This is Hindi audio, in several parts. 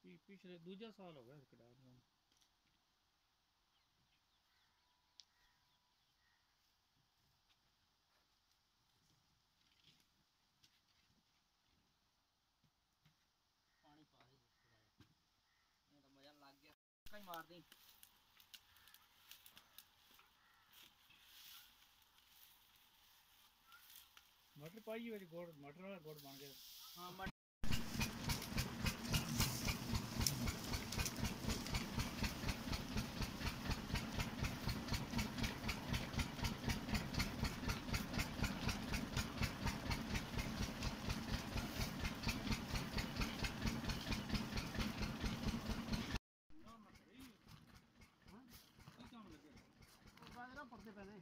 पिछले दूजा साल हो गया किडार में। पानी पा दे थोड़ा, तो मजा लग गया कहीं मार दी। मटर पाई हुई गुड़, मटर वाला गुड़ बन गया। हाँ पड़ते पहले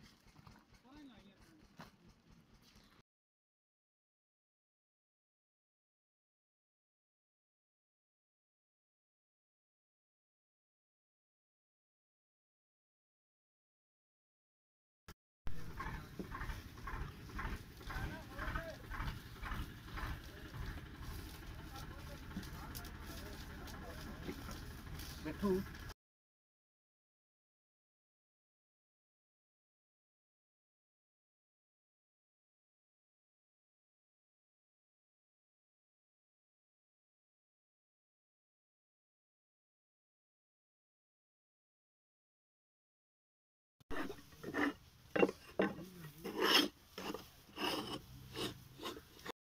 बैठू।